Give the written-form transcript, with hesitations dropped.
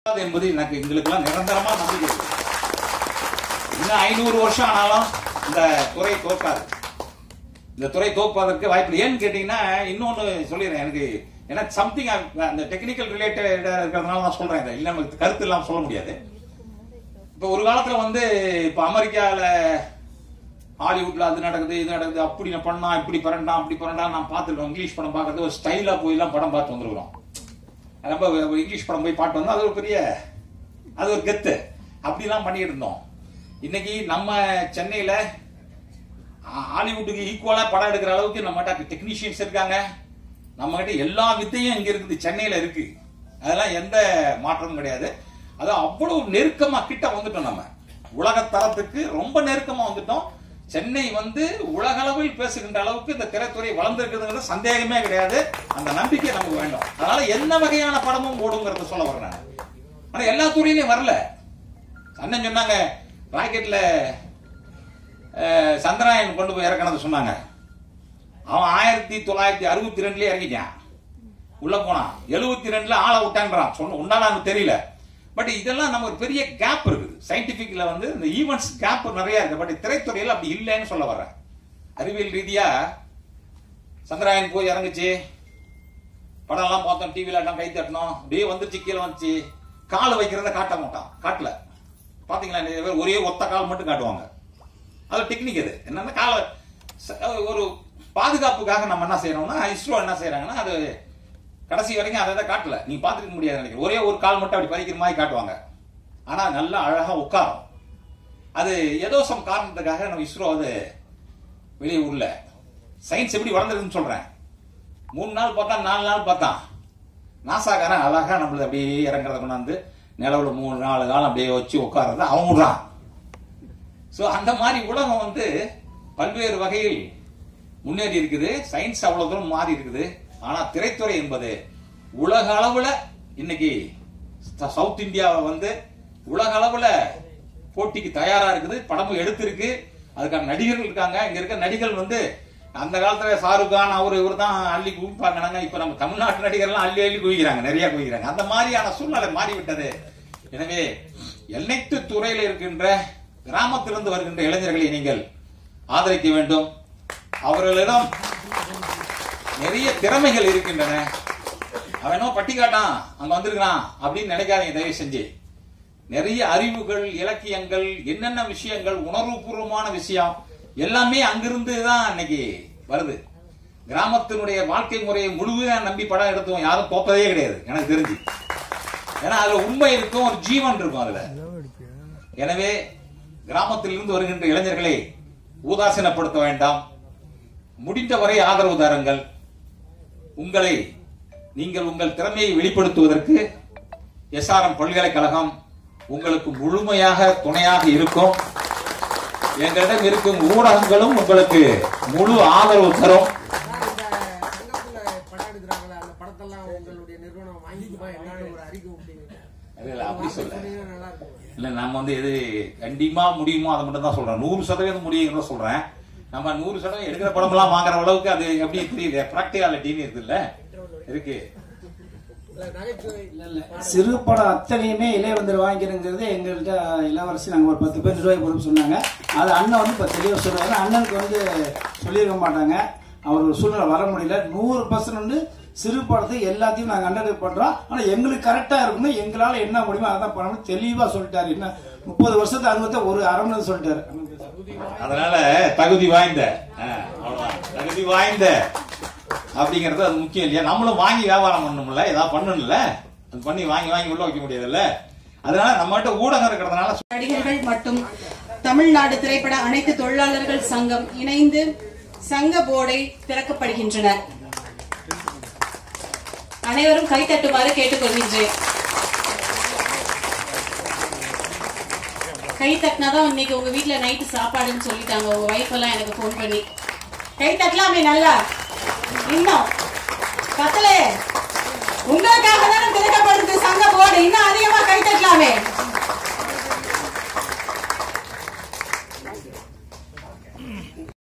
என்பது எனக்கு எங்களுக்கெல்லாம் நிரந்தரமா நம்பிக்கை. இன்னும் 500 வருஷம் ஆனாலும் இந்த துறை தோற்காது. இந்த துறை தோற்பதற்கு வாய்ப்பு. ஏன்னு கேட்டீங்கன்னா இன்னொன்னு சொல்லிடுறேன். எனக்கு சம்திங் அந்த டெக்னிக்கல் ரிலேட்டடா இருக்கிறதுனால நான் சொல்றேன். இதை இல்லை நமக்கு கருத்து இல்லாம சொல்ல முடியாது. இப்ப ஒரு காலத்துல இப்ப அமெரிக்கால ஹாலிவுட்ல அது நடக்குது இது நடக்குது, அப்படி பண்ணா இப்படி பரண்டா அப்படி பரண்டா நான் பார்த்துருக்கோம். இங்கிலீஷ் படம் பார்க்கறது ஒரு ஸ்டைலா போய் எல்லாம் படம் பார்த்து வந்துருக்கிறோம். ரொம்ப இங்கிலீஷ் படம் போய் பாட்டு வந்தோம், அது ஒரு பெரிய அது ஒரு கெத்து. அப்படிலாம் பண்ணிட்டு இருந்தோம். இன்னைக்கு நம்ம சென்னையில ஹாலிவுட்டுக்கு ஈக்குவலா படம் எடுக்கிற அளவுக்கு நம்ம டெக்னீஷியன்ஸ் இருக்காங்க. நம்ம கிட்ட எல்லா வித்தையும் இங்க இருக்குது, சென்னையில இருக்கு. அதெல்லாம் எந்த மாற்றமும் கிடையாது. அது அவ்வளவு நெருக்கமா கிட்ட வந்துட்டோம். நம்ம உலக தரத்துக்கு ரொம்ப நெருக்கமா வந்துட்டோம். சென்னை உலக அளவில் பேசுகின்ற அளவுக்கு இந்த திரைத்துறை வளர்ந்திருக்குதுங்கிறது சந்தேகமே கிடையாது. அந்த நம்பிக்கை நமக்கு வேண்டும். அதனால என்ன வகையான படமும் ஓடுங்கிறத சொல்ல வரேன். ஆனா எல்லா துறையிலையும் வரல. அண்ணன் சொன்னாங்க ராக்கெட்ல சந்திராயன் கொண்டு போய் இறக்கணது சொன்னாங்க. அவன் 1962 இறங்கிட்டான், உள்ள போனான். 72 ஆளை விட்டான்றான். உண்டானு தெரியல. பட் இதெல்லாம் நம்ம ஒரு பெரிய கேப் இருக்குது. சயின்டிபிக்ல இந்த ஈவென்ட்ஸ் கேப் நிறைய இருக்கு. பட் திரைத்துறையில் அப்படி இல்லைன்னு சொல்ல வர்றேன். அறிவியல் ரீதியா சந்திராயன் போய் இறங்குச்சு, படம் எல்லாம் பார்த்தோம், டிவில எல்லாம் கை தட்டணும், அப்படியே வந்துச்சு, கீழே வந்துச்சு. கால் வைக்கிறத காட்ட மாட்டான், காட்டல. பாத்தீங்களா, ஒரே ஒத்த கால் மட்டும் காட்டுவாங்க. அது டெக்னிக். அது என்னன்னா கால ஒரு பாதுகாப்புக்காக நம்ம என்ன செய்யறோம்னா, இஸ்ரோ என்ன செய்யறாங்கன்னா அது கடைசி வரைக்கும் அதை காட்டல. நீங்க பாத்துக்க முடியாது நினைக்கிறேன். ஒரே ஒரு கால் மட்டும் அப்படி பதிக்கிற மாதிரி காட்டுவாங்க. ஆனா நல்லா அழகா உட்காரும். அது ஏதோ சம் காரணத்துக்காக நம்ம இஸ்ரோ அது வெளியே உள்ள சயின்ஸ் எப்படி வளர்ந்துருக்குன்னு சொல்றேன். 3 நாள் பார்த்தா 4 நாள் பார்த்தா நாசாக்காரன் அழகா நம்மள அப்படியே இறங்குறத கொண்டாந்து நிலவுல 3-4 காலம் அப்படியே வச்சு உட்கார்றத அவங்க விடுறான். சோ அந்த மாதிரி உலகம் பல்வேறு வகையில் முன்னேறி இருக்குது. சயின்ஸ் அவ்வளவு தூரம் மாறி இருக்குது. ஆனா திரைத்துறை என்பது உலக அளவுல இன்னைக்கு சவுத் இந்தியாவை உலக அளவுல போட்டிக்கு தயாரா இருக்குது. படமும் எடுத்திருக்கு. அதுக்கான நடிகர்கள் இருக்காங்க. இங்க இருக்க நடிகர்கள் அந்த காலத்துல ஷாருக் கான் இவர் தான் அள்ளி குவிப்பாங்க. இப்ப நம்ம தமிழ்நாட்டு நடிகர்லாம் அள்ளி அள்ளி குவிக்கிறாங்க, நிறைய குவிக்கிறாங்க. அந்த மாதிரியான சூழ்நிலை மாறிவிட்டது. எனவே எல்லைத்து துறையில் இருக்கின்ற கிராமத்திலிருந்து வருகின்ற இளைஞர்களை நீங்கள் ஆதரிக்க வேண்டும். அவர்களிடம் நிறைய திறமைகள் இருக்கின்றன. அவனோ பட்டி காட்டான் அங்க வந்திருக்கான் அப்படின்னு நினைக்காதீங்க தயவு செஞ்சு. நிறைய அறிவுகள், இலக்கியங்கள், என்னென்ன விஷயங்கள், உணர்வுபூர்வமான விஷயம் எல்லாமே அங்கிருந்து தான் இன்னைக்கு வருது. கிராமத்தினுடைய வாழ்க்கை முறையை முழுவதும் நம்பி படம் எடுத்தோம் யாரும் தோப்பதே கிடையாது எனக்கு தெரிஞ்சு. ஏன்னா அதுல உண்மை இருக்கும், ஒரு ஜீவன் இருக்கும் அதுல. எனவே கிராமத்திலிருந்து வருகின்ற இளைஞர்களை உதாசீனப்படுத்த வேண்டாம். முடிந்தவரை ஆதரவு தாருங்கள். நீங்கள் உங்கள் திறமையை வெளிப்படுத்துவதற்கு SRM பல்கலைக்கழகம் உங்களுக்கு முழுமையாக துணையாக இருக்கும். எங்களிடம் இருக்கும் ஊடகங்களும் உங்களுக்கு முழு ஆதரவு தரும். அப்படி சொல்ல இல்ல, நம்ம எது கண்டிப்பா முடியுமோ அதை மட்டும் தான் சொல்றேன். 100% முடியுங்க சொல்றேன். நம்ம 100% எடுக்கிற படம் எல்லாம் வாங்குற அளவுக்கு அது எப்படி தெரியுது, பிராக்டிகாலிட்டின்னு இருக்குல்ல இருக்கு. சிறு படம் அத்தனையுமே இளையவந்தர் வாங்கிக்கிறது எங்கள்கிட்ட இளவரசி நாங்கள் ஒரு 10 பேர் ரூபாய் கொடுத்து சொன்னாங்க. அது அண்ணன் இப்போ தெளிவாக சொல்றாரு. அண்ணனுக்கு சொல்லியிருக்க மாட்டாங்க, அவர் ஒரு சூழ்நிலை வர முடியல. 100% சிறு படத்தை எல்லாத்தையும் நாங்கள் அண்டர்டேக் பண்றோம். ஆனா எங்களுக்கு கரெக்டா இருக்கணும், எங்களால என்ன முடியுமோ அதான் பண்ணணும் தெளிவா சொல்லிட்டாரு. என்ன 30 வருஷத்து அனுபவத்தை ஒரு அரை மணி நேரம் சொல்லிட்டாரு. அதனால தகுதி வாய்ந்த தகுதி வாய்ந்த அப்படிங்கறது அது முக்கியம் இல்லையா? நம்மளும் வாங்கி வியாபாரம் பண்ணணும்ல, ஏதாவது பண்ணணும்ல, அது பண்ணி வாங்கி உள்ள வைக்க முடியாதுல்ல. அதனால நம்மகிட்ட ஊடகம் இருக்கிறதுனால நடிகர்கள் மற்றும் தமிழ்நாடு திரைப்பட அனைத்து தொழிலாளர்கள் சங்கம் இணைந்து சங்க போர்டை திறக்கப்படுகின்றன. அனைவரும் கைத்தட்டுமாறு கேட்டுக்கொள்கின்றேன். கை தட்டினாதான் இன்னைக்கு உங்க வீட்டுல நைட்டு சாப்பாடுன்னு சொல்லிட்டாங்க உங்க வைஃப் எல்லாம் எனக்கு போன் பண்ணி. கை தட்டலாமே நல்லா, இன்னும் கத்தலே உங்களுக்காக தானே திறக்கப்படுது சங்க போர்டு, இன்னும் அதிகமா கை தட்டலாமே.